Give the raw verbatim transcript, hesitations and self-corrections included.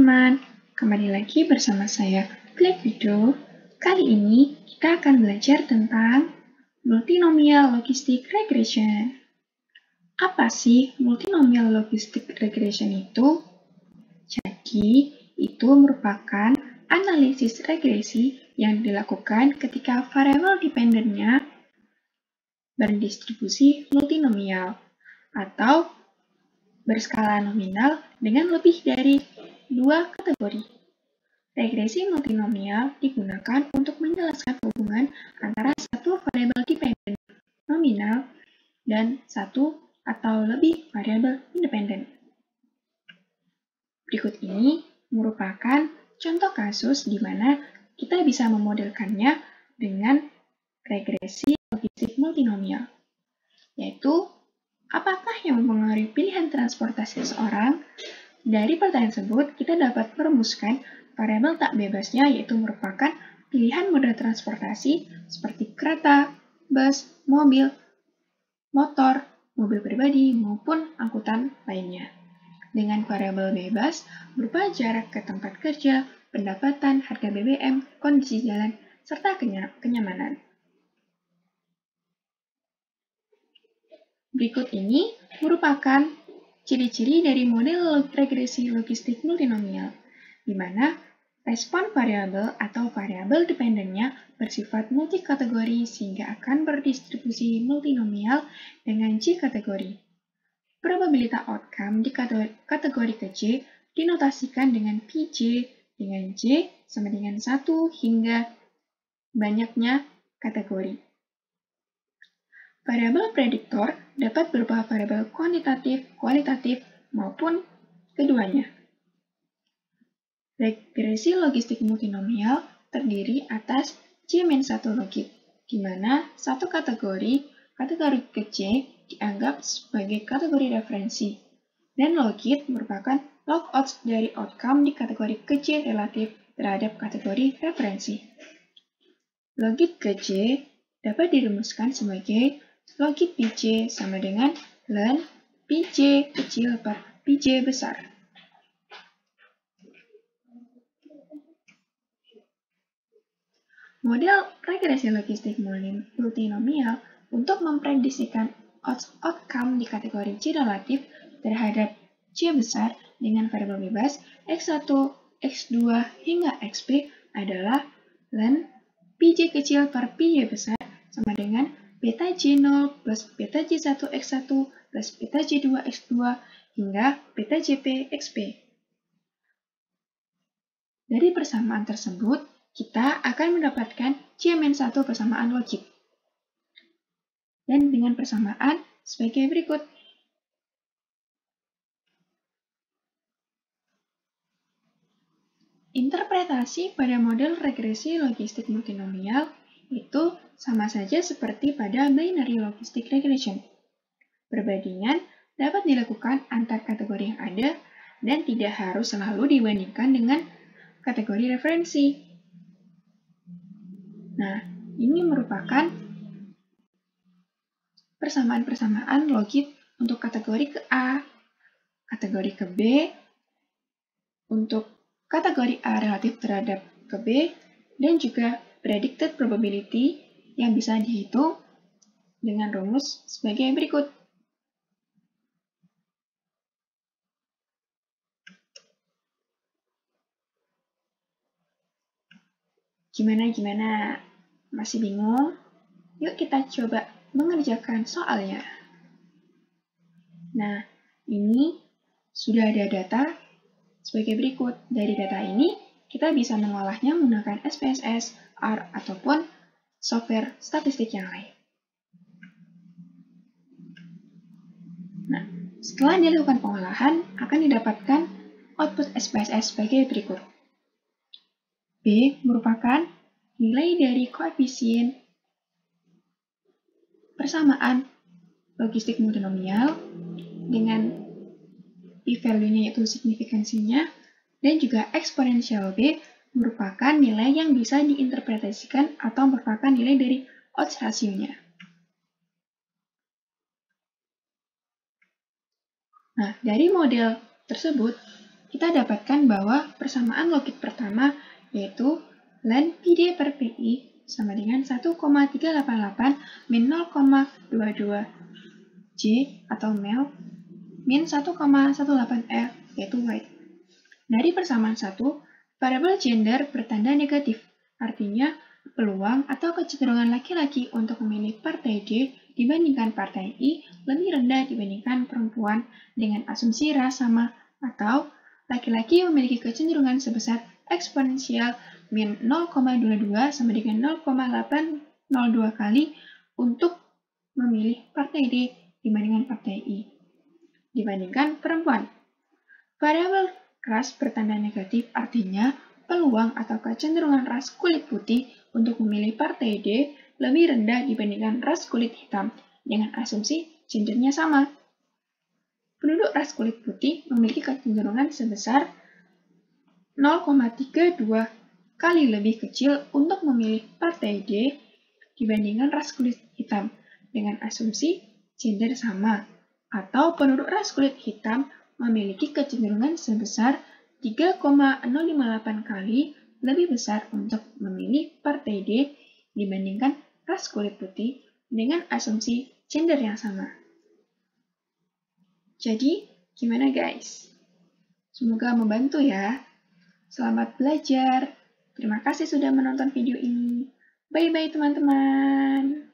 teman-teman, kembali lagi bersama saya, Klik Video. Kali ini kita akan belajar tentang multinomial logistic regression. Apa sih multinomial logistic regression itu? Jadi, itu merupakan analisis regresi yang dilakukan ketika variabel dependennya berdistribusi multinomial atau berskala nominal dengan lebih dari dua kategori. Regresi multinomial digunakan untuk menjelaskan hubungan antara satu variabel dependen nominal dan satu atau lebih variabel independen. Berikut ini merupakan contoh kasus di mana kita bisa memodelkannya dengan regresi logistik multinomial, yaitu apakah yang mempengaruhi pilihan transportasi seseorang? Dari pertanyaan tersebut, kita dapat merumuskan variabel tak bebasnya, yaitu merupakan pilihan moda transportasi seperti kereta, bus, mobil, motor, mobil pribadi, maupun angkutan lainnya. Dengan variabel bebas berupa jarak ke tempat kerja, pendapatan, harga B B M, kondisi jalan, serta kenyamanan. Berikut ini merupakan ciri-ciri dari model regresi logistik multinomial, di mana respon variabel atau variabel dependennya bersifat multikategori sehingga akan berdistribusi multinomial dengan J kategori. Probabilitas outcome di kategori ke J dinotasikan dengan P J dengan J sama dengan satu hingga banyaknya kategori. Variabel prediktor dapat berupa variabel kuantitatif, kualitatif, maupun keduanya. Regresi logistik multinomial terdiri atas J minus satu logit, di mana satu kategori, kategori ke J, dianggap sebagai kategori referensi, dan logit merupakan log odds dari outcome di kategori ke J relatif terhadap kategori referensi. Logit ke J dapat dirumuskan sebagai logit P J sama dengan ln P J kecil per P J besar. Model regresi logistik multinomial untuk memprediksikan odds outcome di kategori J relatif terhadap J besar dengan variabel bebas X satu, X dua, hingga X P adalah ln P J kecil per P J besar sama dengan beta J nol plus beta J satu X satu plus beta J dua X dua hingga beta J P X P. Dari persamaan tersebut, kita akan mendapatkan J minus satu persamaan logit. Dan dengan persamaan sebagai berikut. Interpretasi pada model regresi logistik multinomial itu sama saja seperti pada binary logistic regression. Perbandingan dapat dilakukan antar kategori yang ada dan tidak harus selalu dibandingkan dengan kategori referensi. Nah, ini merupakan persamaan-persamaan logit untuk kategori ke A, kategori ke B, untuk kategori A relatif terhadap ke B, dan juga predicted probability yang bisa dihitung dengan rumus sebagai berikut. Gimana-gimana? Masih bingung? Yuk kita coba mengerjakan soalnya. Nah, ini sudah ada data sebagai berikut. Dari data ini, kita bisa mengolahnya menggunakan S P S S, R, ataupun software statistik yang lain. Nah, setelah dilakukan pengolahan, akan didapatkan output S P S S sebagai berikut. B merupakan nilai dari koefisien persamaan logistik multinomial dengan p-value-nya yaitu signifikansinya, dan juga eksponensial B merupakan nilai yang bisa diinterpretasikan atau merupakan nilai dari odds ratio-nya. Nah, dari model tersebut, kita dapatkan bahwa persamaan logik pertama yaitu ln Pi D per Pi sama dengan satu koma tiga delapan delapan min nol koma dua dua J atau mel min satu koma satu delapan L yaitu white. Dari persamaan satu, variabel gender bertanda negatif, artinya peluang atau kecenderungan laki-laki untuk memilih partai D dibandingkan partai I lebih rendah dibandingkan perempuan dengan asumsi ras sama, atau laki-laki memiliki kecenderungan sebesar eksponensial min nol koma dua dua sama dengan nol koma delapan nol dua kali untuk memilih partai D dibandingkan partai I dibandingkan perempuan. Variabel ras bertanda negatif artinya peluang atau kecenderungan ras kulit putih untuk memilih partai D lebih rendah dibandingkan ras kulit hitam dengan asumsi gendernya sama. Penduduk ras kulit putih memiliki kecenderungan sebesar nol koma tiga dua kali lebih kecil untuk memilih partai D dibandingkan ras kulit hitam dengan asumsi gender sama, atau penduduk ras kulit hitam memiliki kecenderungan sebesar tiga koma nol lima delapan kali lebih besar untuk memilih partai D dibandingkan ras kulit putih dengan asumsi gender yang sama. Jadi, gimana guys? Semoga membantu ya. Selamat belajar. Terima kasih sudah menonton video ini. Bye-bye teman-teman.